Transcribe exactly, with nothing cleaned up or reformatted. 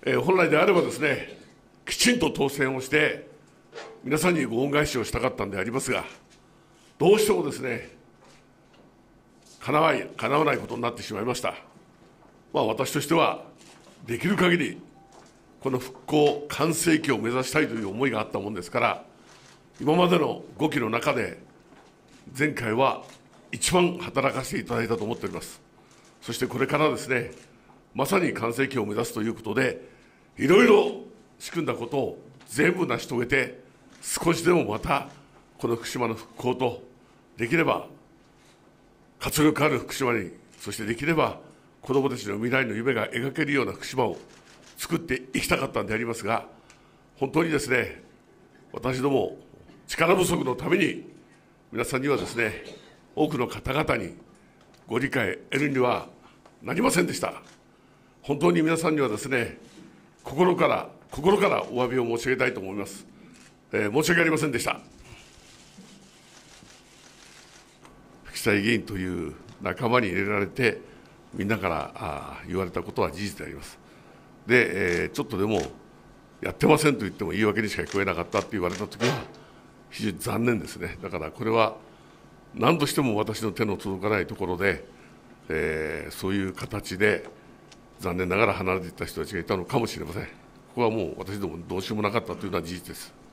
えー、本来であればですね、きちんと当選をして、皆さんにご恩返しをしたかったんでありますが、どうしてもですね、かなわない、かなわないことになってしまいました。まあ、私としては、できる限り、この復興完成期を目指したいという思いがあったものですから、今までのごきの中で、前回は一番働かせていただいたと思っております。そしてこれからですね、まさに完成期を目指すということで、いろいろ仕組んだことを全部成し遂げて、少しでもまた、この福島の復興と、できれば、活力ある福島に、そしてできれば、子どもたちの未来の夢が描けるような福島を作っていきたかったんでありますが、本当にですね、私ども、力不足のために、皆さんにはですね、多くの方々にご理解得るにはなりませんでした。本当に皆さんにはですね、心から、心からお詫びを申し上げたいと思います。えー、申し訳ありませんでした。吹田議員という仲間に入れられて、みんなからあ言われたことは事実であります。で、えー、ちょっとでも、やってませんと言っても言い訳にしか聞こえなかったって言われたときは、非常に残念ですね。だからこれは、何としても私の手の届かないところで、えー、そういう形で、残念ながら離れていった人たちがいたのかもしれません。ここはもう私どもどうしようもなかったというのは事実です。